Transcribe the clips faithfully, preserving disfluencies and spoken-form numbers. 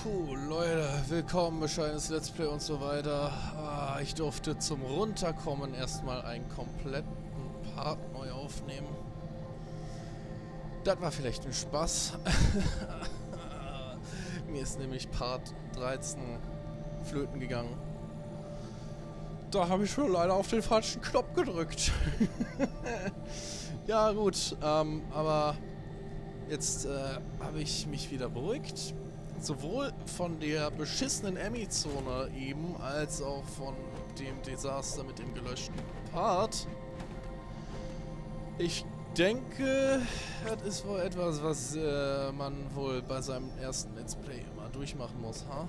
Puh, Leute, willkommen, bescheidenes Let's Play und so weiter. Ah, ich durfte zum Runterkommen erstmal einen kompletten Part neu aufnehmen. Das war vielleicht ein Spaß. Mir ist nämlich Part dreizehn flöten gegangen. Da habe ich schon leider auf den falschen Knopf gedrückt. Ja gut, ähm, aber jetzt äh, habe ich mich wieder beruhigt. Sowohl von der beschissenen Emmy-Zone eben, als auch von dem Desaster mit dem gelöschten Part. Ich denke, das ist wohl etwas, was äh, man wohl bei seinem ersten Let's Play immer durchmachen muss, ha?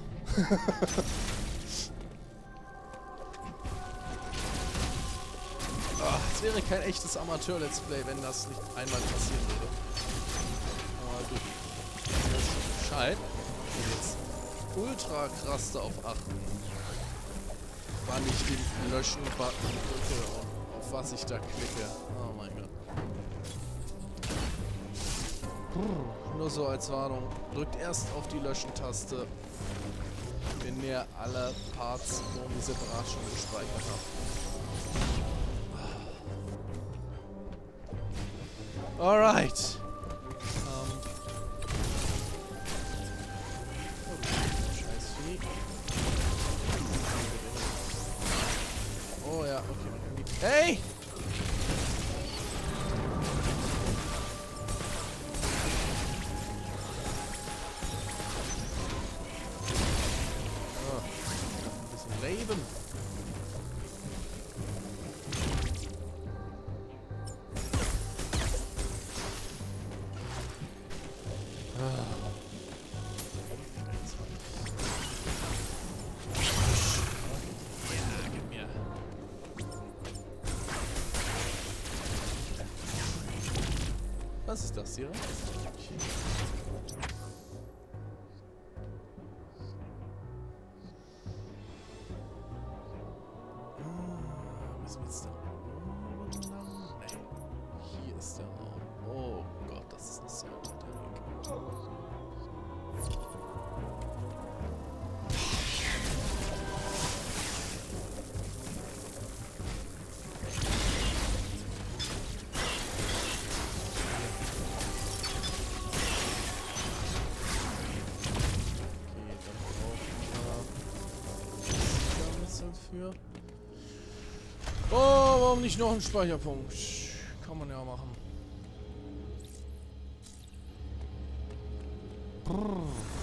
Ach, es wäre kein echtes Amateur-Let's Play, wenn das nicht einmal passieren würde. Aber gut. Das ist Bescheid. Jetzt ultra krass darauf achten, wann ich den Löschen-Button drücke und auf was ich da klicke. Oh mein Gott. Brr, nur so als Warnung. Drückt erst auf die Löschen-Taste, wenn ihr alle Parts irgendwie separat schon gespeichert habt. Alright. Oh ja, okay, man kann die... Hey! Oh, ein bisschen Leben. Was ist das hier? Ah, müssen wir jetzt da oben lang? Nee. Hier ist der Raum. Oh Gott, das ist ein sehr weiter Weg. Für. Oh, warum nicht noch ein Speicherpunkt? Kann man ja machen. Brrr.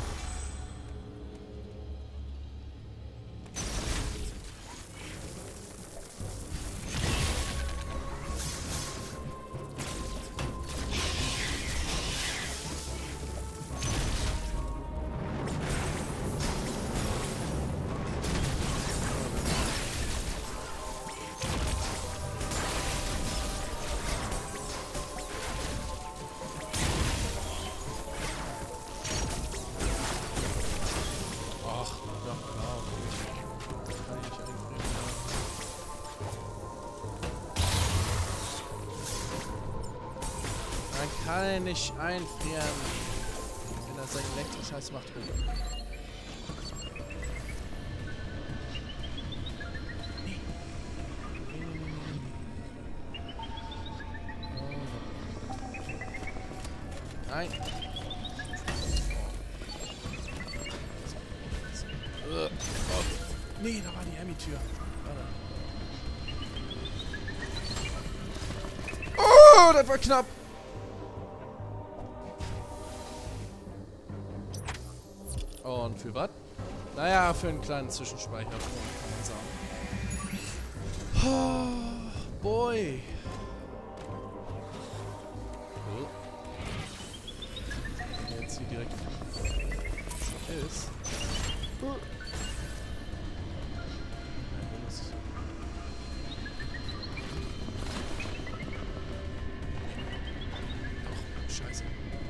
Man kann ihn nicht einfrieren, wenn er seinen Elektroscheiß macht. Nein. Oh. Nee, da war die Emmy-Tür. Oh, das war knapp. Und für was? Naja, für einen kleinen Zwischenspeicher, kann man sagen. Oh, boy. Cool. Wenn der jetzt hier direkt ist. Oh. Ach, scheiße.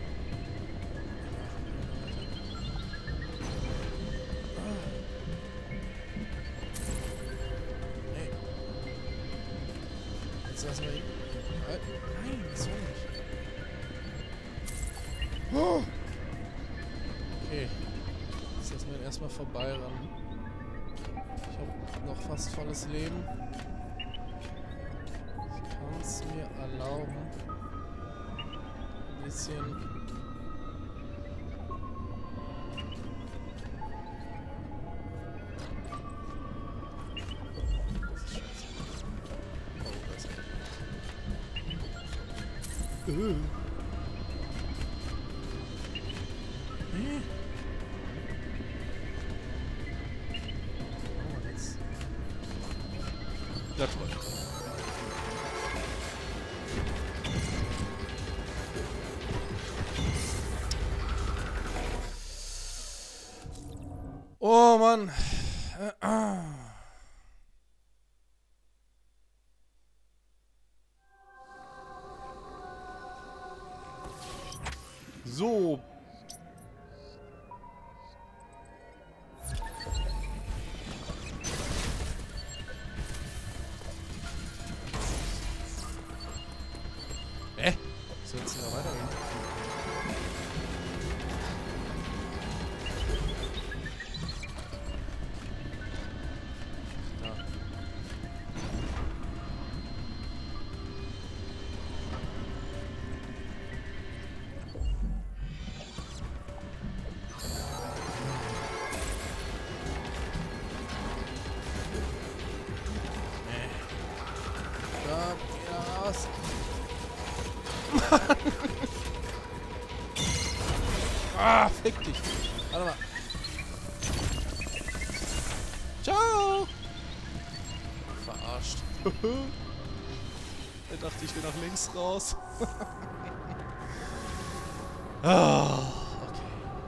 Lassen wir ihn. Nein, das soll nicht. Oh. Okay. Das ist Müssen wir erstmal vorbeirennen. Ich habe noch fast volles Leben. Ich kann es mir erlauben, ein bisschen... Uh. Äh. Oh, jetzt. Ja, toll. Oh Mann. Äh, ah. So. Hä? Soll jetzt wieder weitergehen? Da. Ja, was? Ah, fick dich. Warte mal. Ciao. Verarscht. Er dachte, ich will nach links raus. Ah, okay.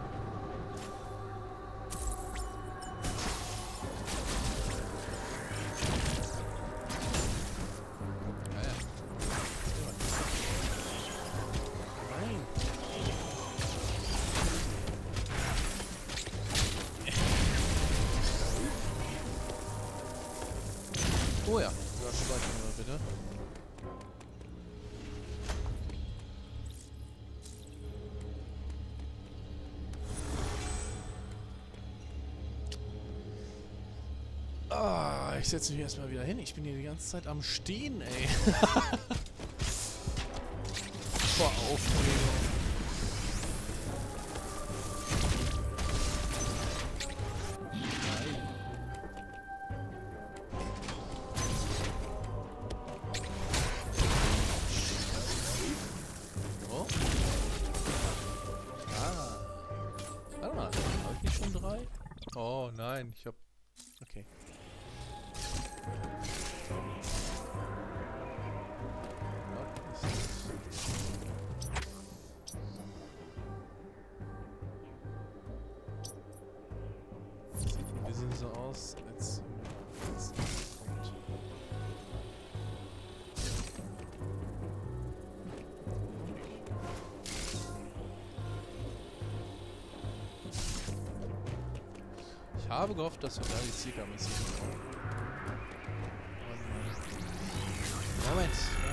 Ja, ja. Nein. Oh ja, ja, speichern wir bitte. Ah, ich setze mich erstmal wieder hin. Ich bin hier die ganze Zeit am Stehen, ey. Vor Aufregung. Oh. Ah. Warte mal, habe ich nicht schon drei? Oh nein, ich hab... Okay. Wie sehen sie so aus? Jetzt, jetzt kommt. Ich habe gehofft, dass wir da die Siegermission bekommen. Moment.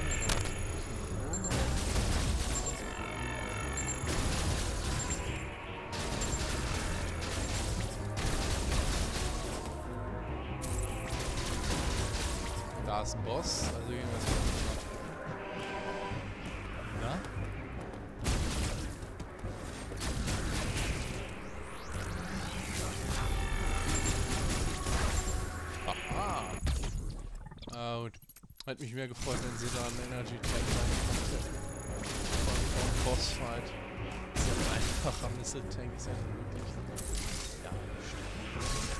Da ist ein Boss, also gehen wir es mal. Na? Aha. Ah, gut. Hätte mich mehr gefreut, wenn sie da einen Energy Tank reingebracht hätten. Vor allem Bossfight. Ist ja ein einfacher Missile Tank, ist ja nicht möglich. Ja, stimmt.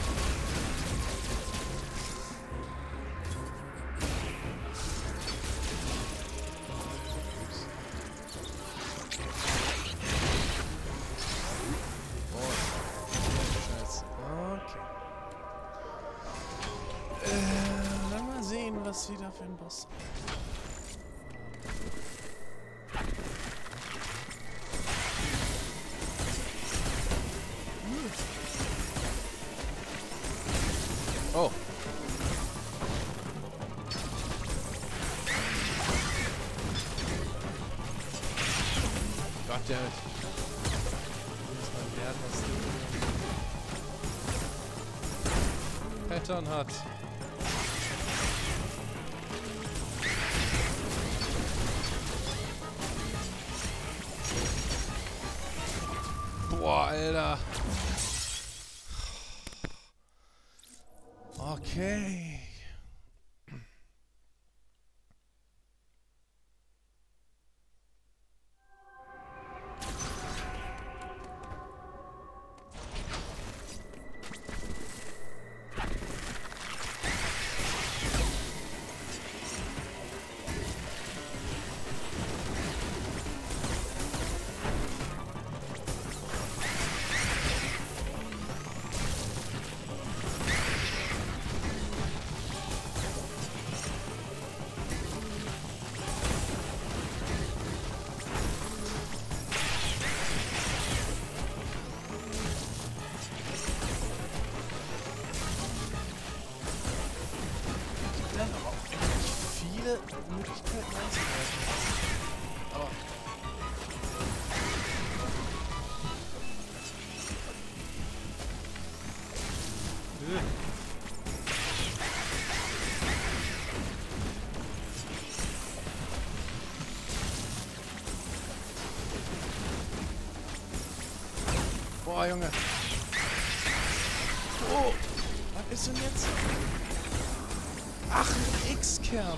Was wieder für ein Boss? Oh. Gott, der muss mal lernen, was Schultern hat. Boah, Alter. Okay. Möglichkeiten einzugreifen. Aber... Nö. Boah, Junge. Oh, was ist denn jetzt? Ach, ein X-Kern.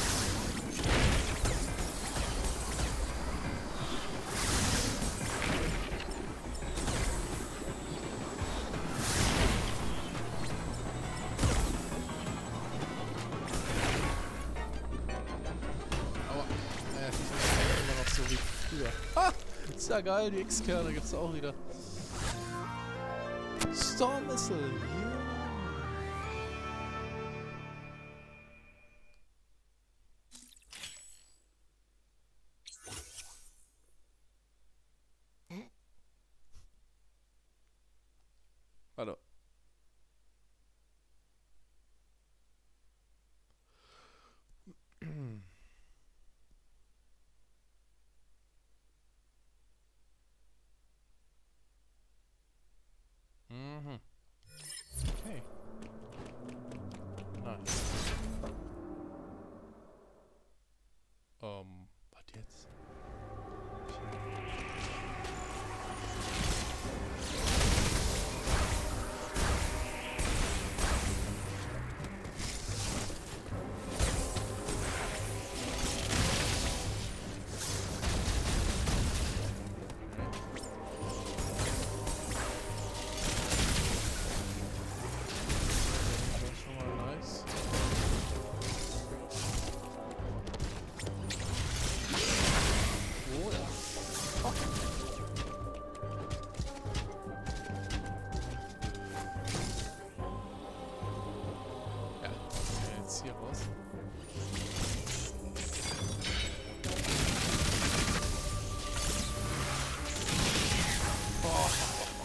Ha! Ist ja geil, die X-Kerne gibt's auch wieder. Storm Missile, yeah. Hallo. Mhm. Okay. Nice. Ähm, was jetzt? Hier raus. Oh.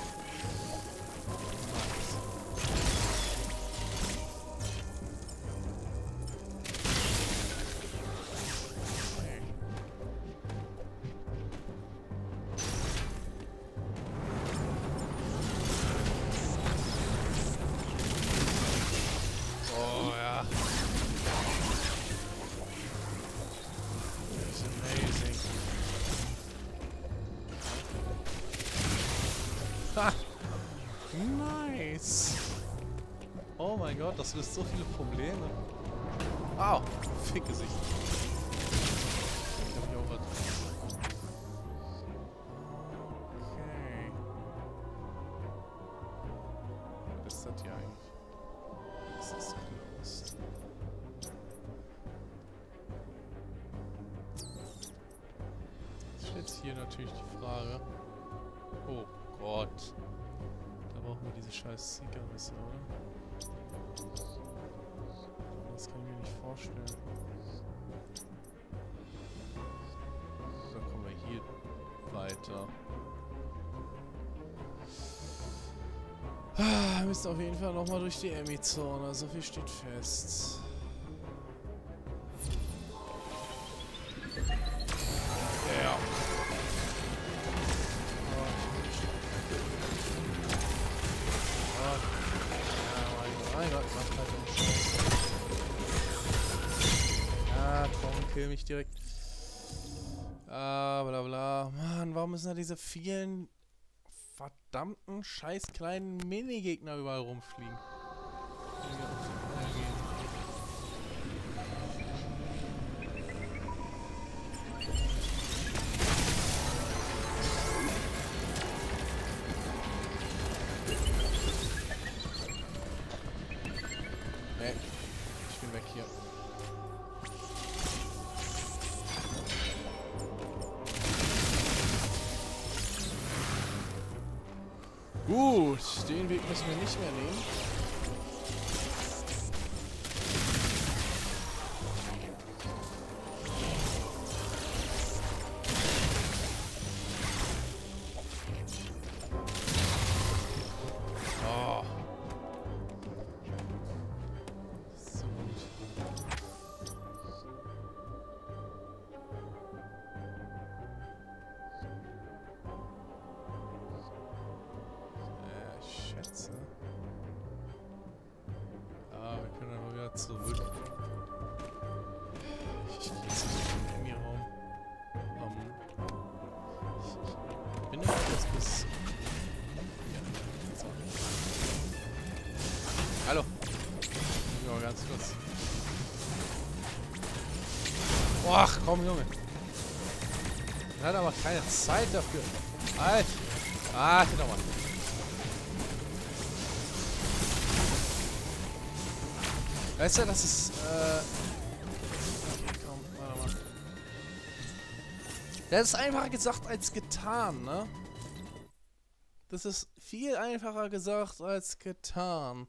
Oh ja. Ha! Nice! Oh mein Gott, das löst so viele Probleme. Au! Fickgesicht. Ich hab hier auch was. Okay. Was ist das hier eigentlich? Was ist das gelöst? Jetzt steht hier natürlich die Frage. Oh Gott. Da brauchen wir diese scheiß Siegerrisse, oder? Das kann ich mir nicht vorstellen. Dann kommen wir hier weiter. Ah, wir müssen auf jeden Fall nochmal durch die Emmy-Zone. So viel steht fest. Ja. Mein Gott, mach kill mich direkt. Ah, bla bla. Mann, warum müssen da diese vielen verdammten, scheiß kleinen Minigegner überall rumfliegen? Nee, ich bin weg hier. Gut, den Weg müssen wir nicht mehr nehmen. Oh. So. Ah, wir können aber wieder zurück. Ich gehe jetzt nicht in den Enemy-Raum. Um, ich, ich bin immer das bis... Ja, so. Hallo! Ja, ganz kurz. Ach, komm, Junge! Er hat aber keine Zeit dafür. Halt! Ah, geht doch mal. Weißt du, das ist, äh... Okay, komm, warte mal. Das ist einfacher gesagt als getan, ne? Das ist viel einfacher gesagt als getan.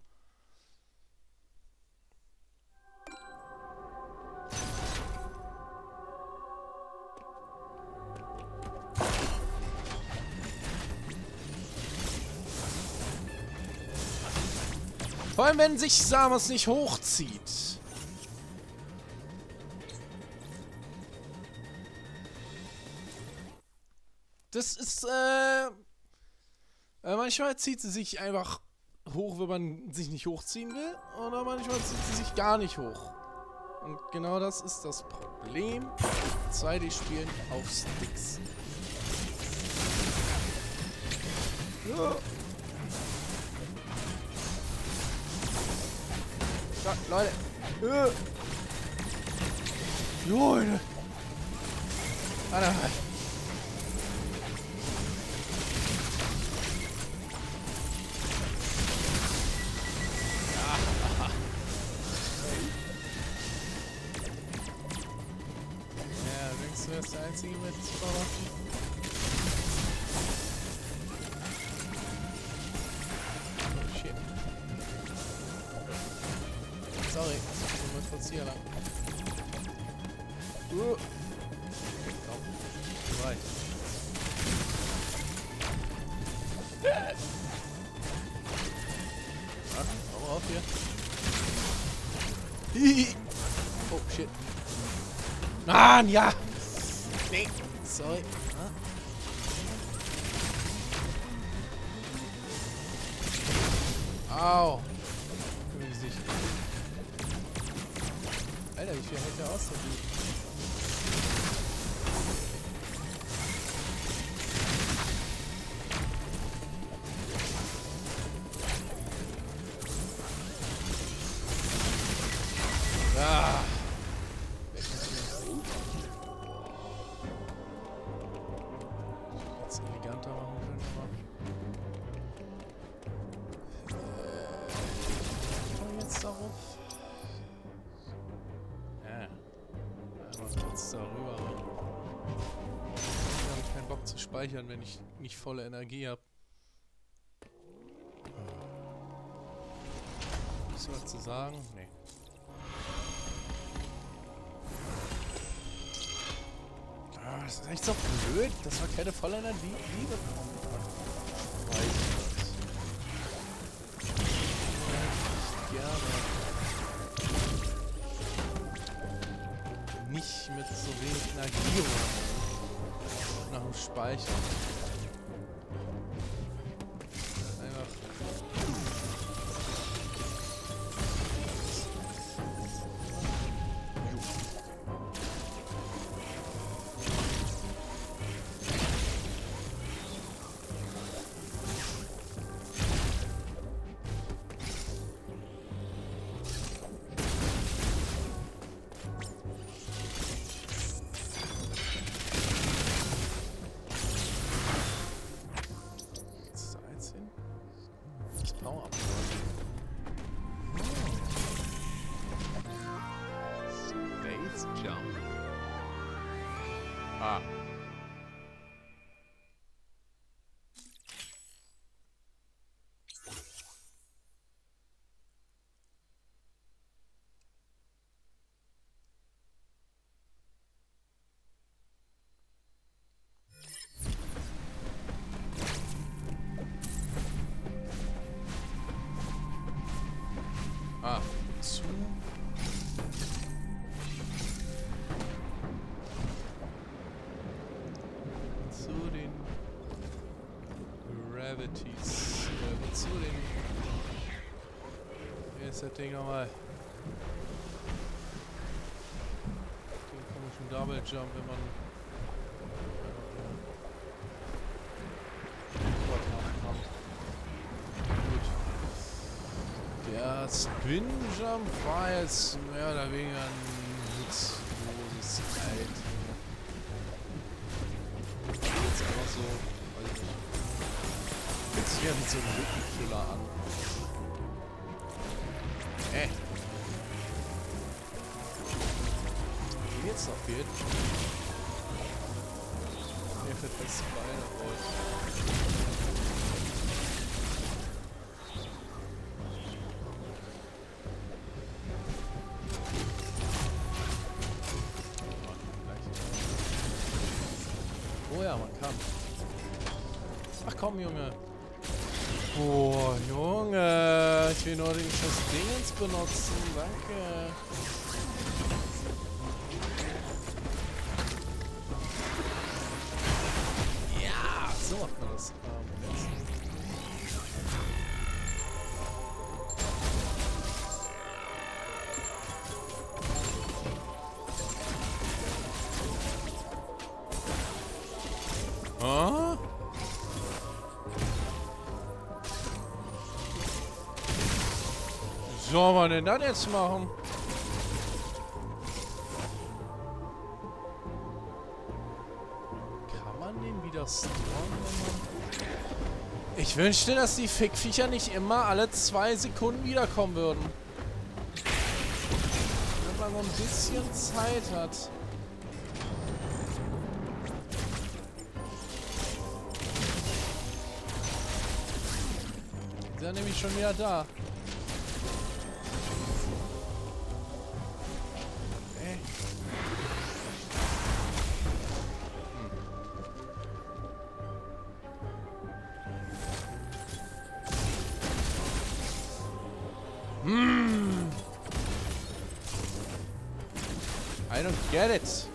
Vor allem, wenn sich Samus nicht hochzieht. Das ist, äh... manchmal zieht sie sich einfach hoch, wenn man sich nicht hochziehen will. Oder manchmal zieht sie sich gar nicht hoch. Und genau das ist das Problem. zwei D-Spielen auf Sticks. Ja. Ja, Leute. Äh. Leute. Alter. Ja, denkst du, er ist der Einzige mit Zauber? Sorry, ich muss kurz hier lang. Uh. Komm, zu weit. Ach, hau mal auf hier. Hihi. Oh, shit. Mann, ja! Nee, sorry. Ah. Au. Im Gesicht. Alter, wie viel hält der aus, der Typ? Ah! Weg mit dir. Jetzt eleganter machen können, aber... Äh... Komm jetzt darauf. Darüber. Ich habe keinen Bock zu speichern, wenn ich nicht volle Energie habe. Hast du was zu sagen? Nee. Ah, das ist echt so blöd, dass wir keine volle Energie bekommen. Speichert. Gerne. Nicht mit so wenig Energie nach dem Speichern. Einfach. Let's jump. Ah. Ah, zu. Zu den Gravities. Äh, zu den. Hier ist das Ding nochmal. Den komischen Double Jump, wenn man. Der Spin Jump war jetzt mehr oder weniger ein nutzloses Item. Jetzt einfach so, weiß ich nicht. Fühlt sich ja wie so ein Lückenfüller an. Äh. Wie jetzt noch fehlt. Mir fällt das Bein raus. Oh ja, man kann. Ach komm, Junge. Boah, Junge. Ich will nur den scheiß Dingens benutzen. Danke. Ja, so macht man das. Ähm, jetzt. Ah? Was soll man denn das jetzt machen? Kann man den wieder storen, wenn man... Ich wünschte, dass die Fickviecher nicht immer alle zwei Sekunden wiederkommen würden. Wenn man so ein bisschen Zeit hat. Ist ja nämlich schon wieder da. Äh. Hm. Hm. I don't get it.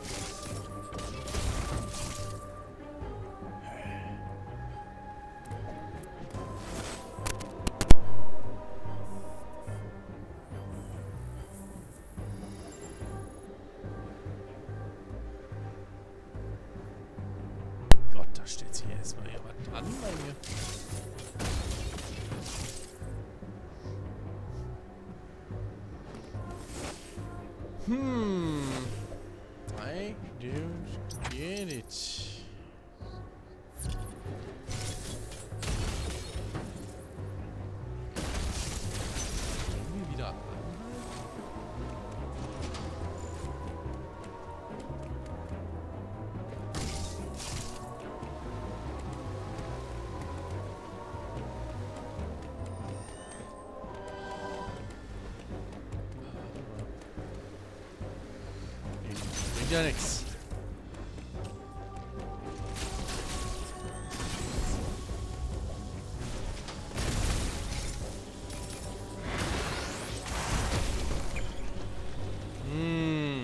Stellt sich erstmal jemand an bei mir. Hmm. I don't get it. Irgendwie wieder an. Ja, nix. Hm.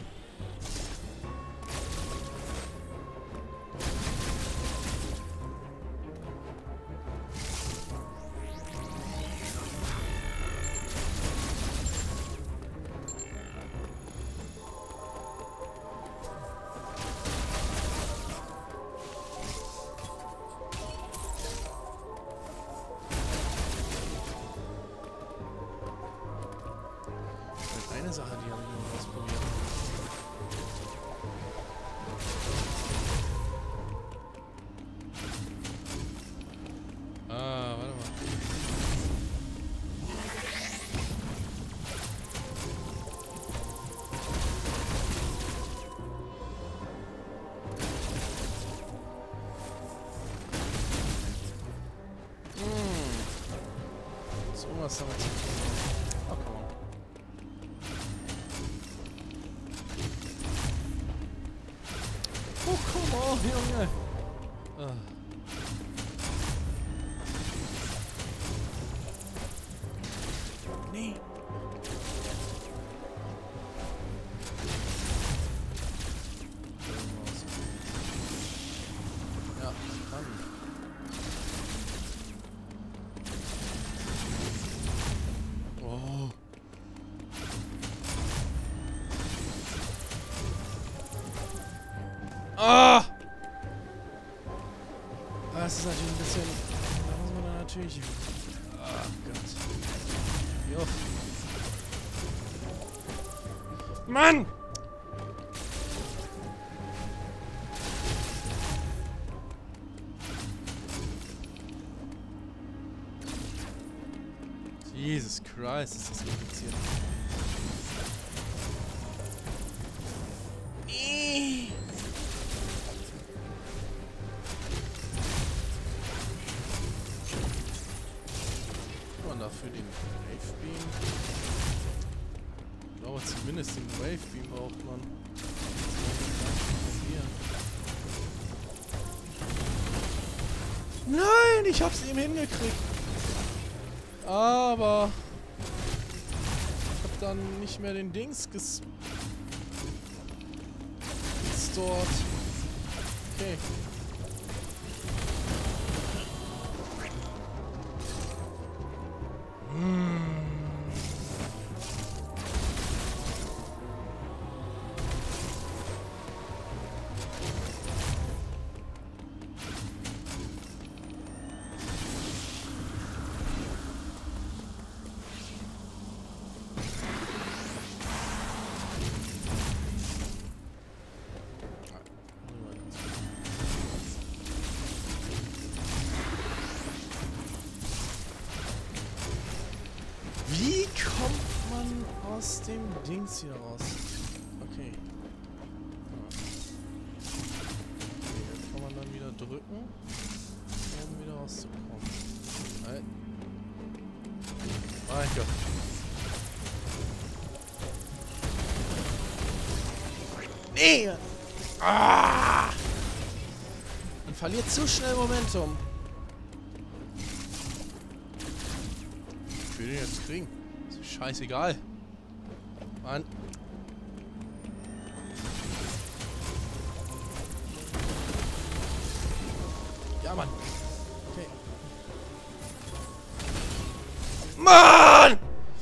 Eine Sache, die habe ich noch ausprobiert. Ah, warte mal. irgendwas damit zu tun. Oh, komm on. Oh, komm on, Junge. Ah. Nee. Ja, Mann. Oh. Ah! Das ist natürlich ein bisschen... Da muss man dann natürlich... Ah, Gott. Jo. Mann! Jesus Christ, ist das kompliziert. Nee. Und dafür den Wave Beam. Ich glaube zumindest den Wave Beam braucht man. Nein, ich hab's ihm hingekriegt. Aber ich hab dann nicht mehr den Dings ges gestort. Okay. Hm. Wie kommt man aus dem Dings hier raus? Okay. Hier kann man dann wieder drücken, um wieder rauszukommen. Nein. Mein Gott. Nee! Ah! Man verliert zu schnell Momentum. Ich will den jetzt kriegen. Ist scheißegal. Mann. Ja, Mann. Okay. Mann!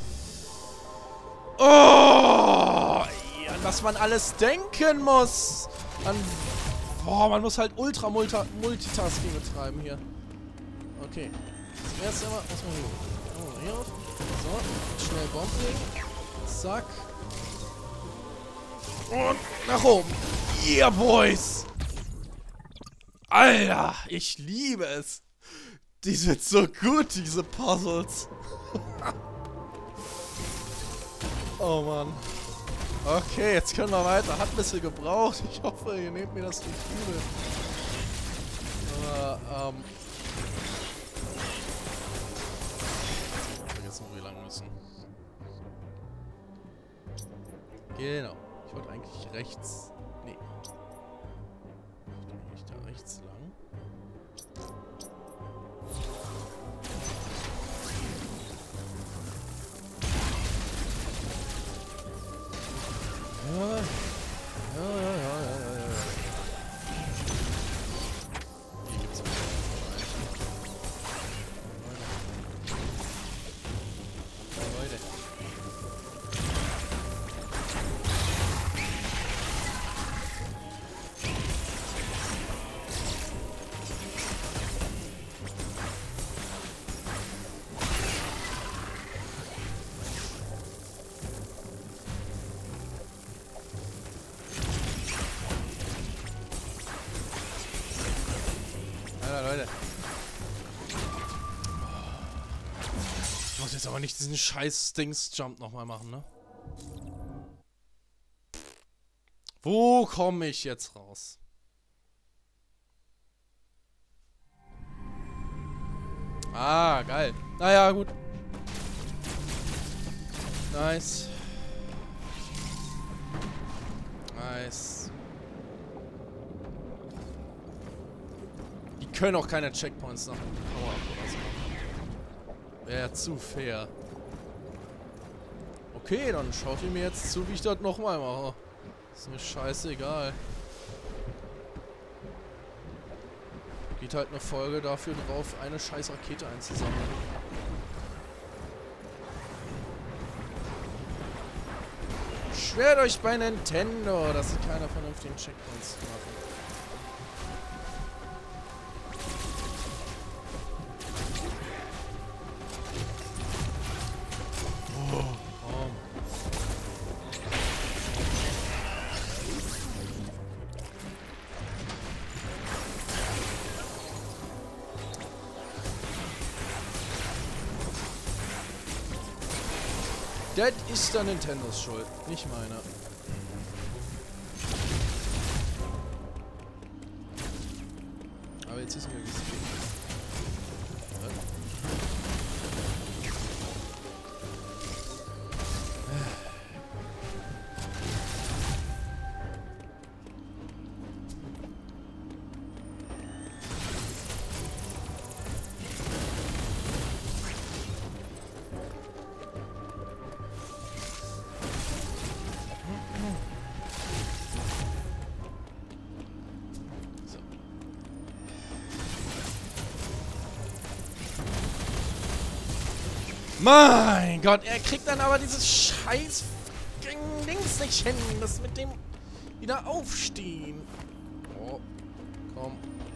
Oh! An was man alles denken muss. An... Boah, man muss halt ultra multa Multitasking betreiben hier. Okay. Das erste Mal... Was machen wir? Hier auf. So, schnell Bomben legen. Zack. Und nach oben. Yeah, Boys. Alter, ich liebe es. Die sind so gut, diese Puzzles. Oh Mann. Okay, jetzt können wir weiter. Hat ein bisschen gebraucht. Ich hoffe, ihr nehmt mir das nicht übel. Aber, ähm... wo wir lang müssen. Genau. Ich wollte eigentlich rechts. Nee. Ich wollte eigentlich da rechts lang. Ja. Ja, ja, ja, ja, ja, ja. Hier gibt's auch Leute. Ich muss jetzt aber nicht diesen scheiß Dings-Jump nochmal machen, ne? Wo komme ich jetzt raus? Ah, geil. Naja, gut. Nice. Nice. Die können auch keine Checkpoints nach dem Power-Up oder so machen. Wäre zu fair. Okay, dann schaut ihr mir jetzt zu, wie ich das nochmal mache. Ist mir scheißegal. Geht halt eine Folge dafür drauf, eine scheiß Rakete einzusammeln. Schwert euch bei Nintendo, dass sie keine vernünftigen Checkpoints machen. Das ist dann Nintendos Schuld, nicht meine. Aber jetzt ist mir wie es geht. Mein Gott, er kriegt dann aber dieses scheiß Dings nicht hin. Das mit dem wieder aufstehen. Oh, komm.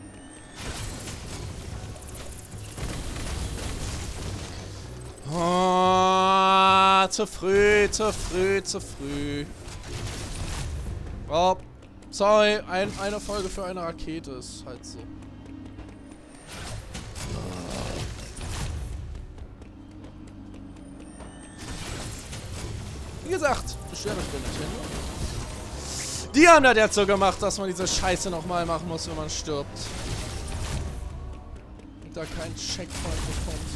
Oh, zu früh, zu früh, zu früh. Oh, sorry, ein, eine Folge für eine Rakete ist halt so. Wie gesagt, beschwert euch bei Nintendo. Die haben das jetzt so gemacht, dass man diese Scheiße nochmal machen muss, wenn man stirbt. Und da kein Checkpoint bekommt.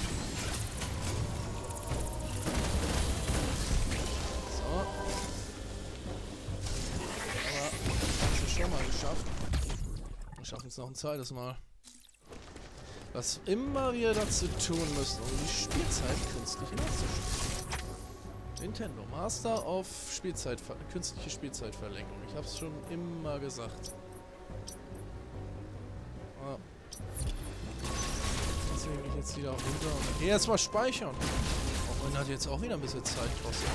So. Aber das ist schon mal geschafft. Wir schaffen es noch ein zweites Mal. Was immer wir dazu tun müssen, um die Spielzeit künstlich hinauszustellen. Nintendo, Master auf Spielzeit, künstliche Spielzeitverlängerung. Ich hab's schon immer gesagt. Ah. Deswegen gehe ich jetzt wieder runter und geh jetzt mal speichern. Auch wenn das jetzt auch wieder ein bisschen Zeit kostet.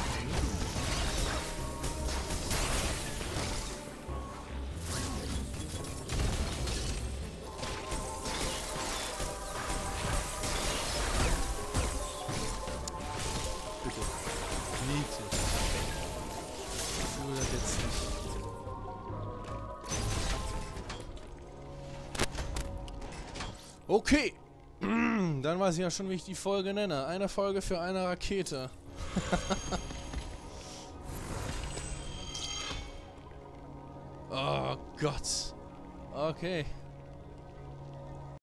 Okay, dann weiß ich ja schon, wie ich die Folge nenne. Eine Folge für eine Rakete. Oh Gott. Okay.